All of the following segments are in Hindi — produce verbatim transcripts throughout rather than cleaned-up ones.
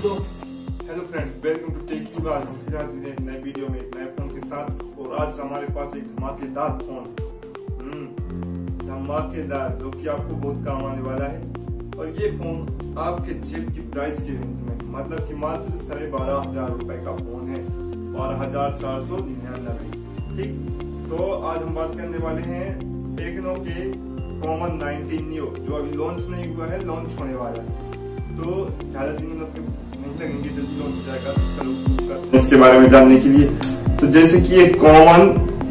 So hello friends, welcome to tech you. आज हम फिर हाजिर हैं एक नए वीडियो में एक नए फोन के साथ। और आज हमारे पास एक धमाकेदार फोन, हम्म धमाकेदार, जो कि आपको बहुत काम आने वाला है। और ये फोन आपके जेब की प्राइस की रेंज में, मतलब कि मात्र साढ़े बारह हजार रुपए का फोन है, बारह हजार चार सौ निन्यानवे। ठीक, तो आज हम बात करने वाले हैं टेक्नो के कॉमन नाइनटीन नियो, जो अभी लॉन्च नहीं हुआ है, लॉन्च होने वाला है। तो ज्यादा दिन नहीं लगेंगे, जल्दी लॉन्च हो जाएगा। चलो इसके बारे में जानने के लिए, तो जैसे कि ये कॉमन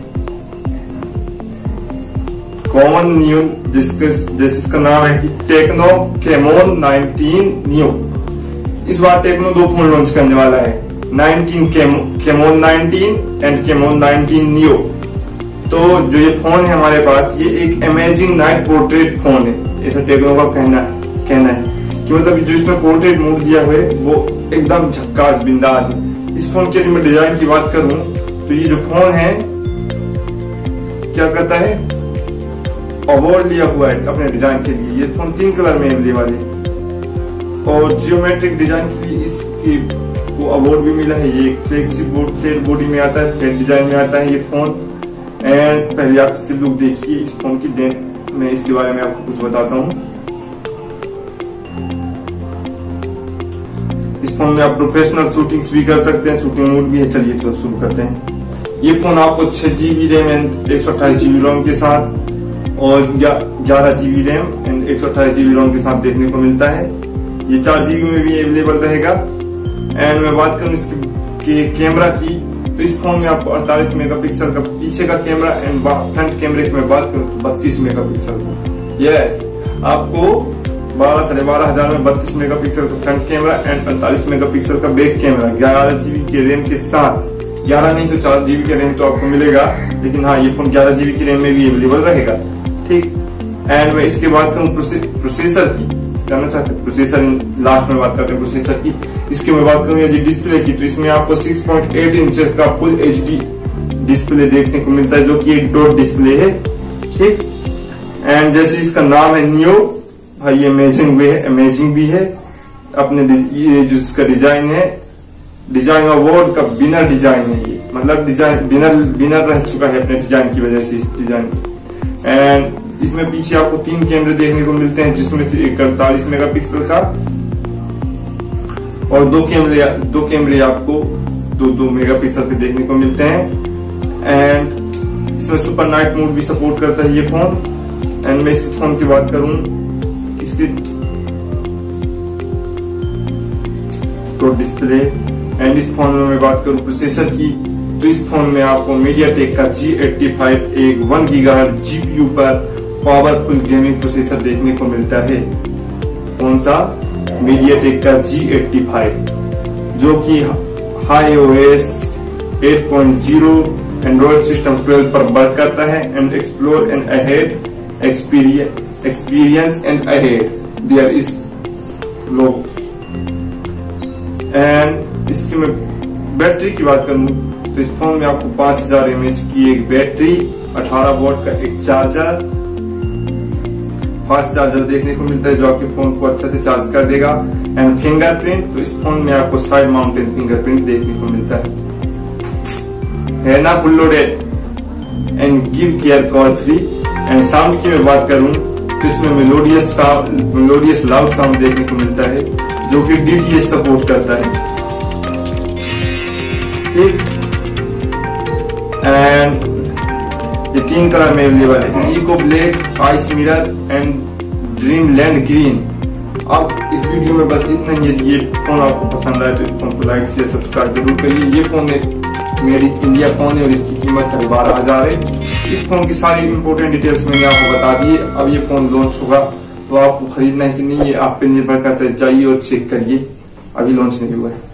कॉमन नियो, जिसके जैसे इसका नाम है कि टेक्नो कैमोन नाइनटीन नियो। इस बार टेक्नो दो फोन लॉन्च करने वाला है, nineteen Camon nineteen and Camon nineteen Neo. तो जो ये फोन है हमारे पास, ये एक अमेजिंग नाइट पोर्ट्रेट फोन है, ऐसा टेक्नो का कहना कहना है कि मतलब जो इसमें पोर्ट्रेट मोड दिया हुआ है वो एकदम झक्कास बिंदास है। इस फोन के यदि मैं डिजाइन की बात करूं तो ये जो फोन है क्या करता है, अवार्ड लिया हुआ है अपने डिजाइन के लिए। ये फोन तीन कलर में अवेलेबल है और जियोमेट्रिक डिजाइन के लिए इसकी को अवार्ड भी मिला है। ये फ्लेक्सी बोर्ड फ्लेट बॉडी में आता है, फ्लेट डिजाइन में आता है ये फोन। एंड पहले आप इसकी लुक देखिए इस फोन की, देन मैं इसके बारे में आपको कुछ बताता हूँ। इस फोन में आप प्रोफेशनल शूटिंग्स भी कर सकते हैं, शूटिंग मोड भी है। चलिए तो शुरू करते हैं। ये फोन आपको छह जीबी रैम एंड एक सौ अट्ठाईस जीबी रोम के साथ और ग्यारह जीबी रैम एंड एक सौ अट्ठाईस जीबी रोम के साथ देखने को मिलता है। ये चार जीबी में भी अवेलेबल रहेगा। एंड मैं बात करूँ इसके के कैमरा की, तो इस फोन में आपको अड़तालीस मेगापिक्सल का पीछे का कैमरा एंड फ्रंट कैमरे की मैं बात करूँ बत्तीस मेगापिक्सल का। यस, आपको बारह साढ़े बारह हजार में बत्तीस मेगापिक्सल का फ्रंट कैमरा एंड अड़तालीस मेगापिक्सल का बैक कैमरा, ग्यारह जीबी के रैम के साथ। ग्यारह नहीं तो चार जीबी के रैम तो आपको मिलेगा, लेकिन हाँ ये फोन ग्यारह जीबी की रैम में भी अवेलेबल रहेगा। ठीक, एंड मैं इसके बाद करूँ प्रोसेसर की, जानना चाहते हैं प्रोसेसर, लास्ट में बात करते हैं प्रोसेसर की। इसकी मैं बात करूँ यदि डिस्प्ले की, तो इसमें आपको सिक्स पॉइंट एट इंचेस का फुल एच डी डिस्प्ले देखने को मिलता है, जो कि एक डॉट डिस्प्ले है। ठीक, एंड जैसे इसका नाम है नियो, भाई ये अमेजिंग भी है, अमेजिंग भी है। अपने ये जो इसका डिजाइन है, डिजाइन अवार्ड का विनर डिजाइन है ये, मतलब डिजाइन विनर विनर रह चुका है अपने डिजाइन की वजह से इस डिजाइन। एंड इसमें पीछे आपको तीन कैमरे देखने को मिलते हैं, जिसमें से एक अड़तालीस मेगापिक्सल का और दो कैमरे दो कैमरे आपको दो दो मेगापिक्सल के देखने को मिलते हैं। एंड इसमें सुपर नाइट मोड भी सपोर्ट करता है ये फोन। एंड मैं इस फोन की बात करूं इसकी तो डिस्प्ले एंड इस फोन में मैं बात करूं प्रोसेसर की, तो इस फोन में आपको मीडियाटेक का जी एट्टी फाइव एक वन गीगाहर्ट्ज जीपीयू पर पावरफुल गेमिंग प्रोसेसर देखने को मिलता है। कौन सा? मीडियाटेक का जी एट्टी फाइव, जो कि Hi OS eight point zero Android system twelve पर वर्क करता है। And explore and ahead experience experience and ahead there is low। and इसकी मैं बैटरी की बात करूं तो इस फोन में आपको पांच हजार एम एच की एक बैटरी, अठारह वोल्ट का एक चार्जर, फास्ट चार्जर देखने को मिलता है, जो आपके फोन को अच्छा से चार्ज कर देगा। एंड फिंगरप्रिंट, तो इस फोन में आपको साइड माउंटेड फिंगरप्रिंट देखने को मिलता है, है ना, full loaded. And give care call free. And sound की मैं बात करूं तो इसमें melodious sound melodious loud sound देखने को मिलता है, जो कि डी टी एच सपोर्ट करता है। ठीक, एंड ये तीन कलर में अवेलेबल है, eco black, ice mirror and dreamland green. अब इस वीडियो में बस इतना ही। यदि ये फोन आपको पसंद आए तो इस फोन को लाइक शेयर सब्सक्राइब जरूर करिए। ये फोन है मेड इन इंडिया फोन है और इसकी कीमत साढ़े बारह हजार है। इस फोन की सारी इंपोर्टेंट डिटेल्स मैंने आपको बता दी। अब ये फोन लॉन्च होगा तो आपको खरीदना है कि नहीं, ये आप पे निर्भर करता है। जाइए और चेक करिए, अभी लॉन्च नहीं हुआ है।